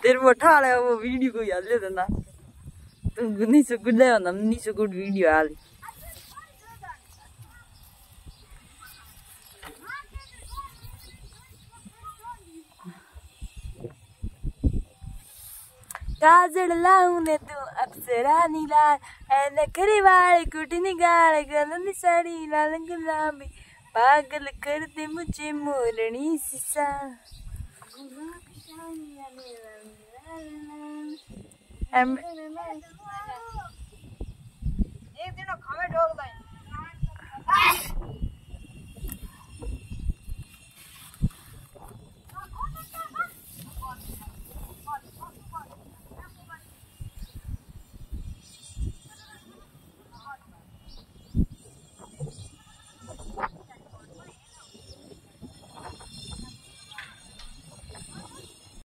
तेरे को उठा ले वो वीडियो को याद ले देना तुम नहीं सो गुड है ना नहीं सो गुड वीडियो आ रही काजल लाऊने तू अप्सरा नीला नखरे वाले कुटी निगाल गलन साड़ी लाल गुलाबी पागल कर दे मुझे मोरनी सिसा एक दिन खावे ठोक दे